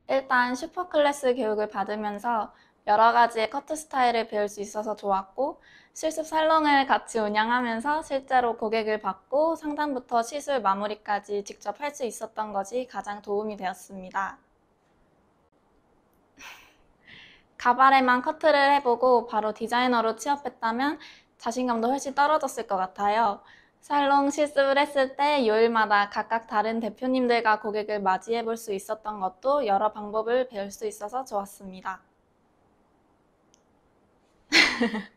일단 슈퍼클래스 교육을 받으면서 여러 가지의 커트 스타일을 배울 수 있어서 좋았고, 실습 살롱을 같이 운영하면서 실제로 고객을 받고 상담부터 시술 마무리까지 직접 할 수 있었던 것이 가장 도움이 되었습니다. 가발에만 커트를 해보고 바로 디자이너로 취업했다면 자신감도 훨씬 떨어졌을 것 같아요. 살롱 실습을 했을 때 요일마다 각각 다른 대표님들과 고객을 맞이해 볼 수 있었던 것도 여러 방법을 배울 수 있어서 좋았습니다.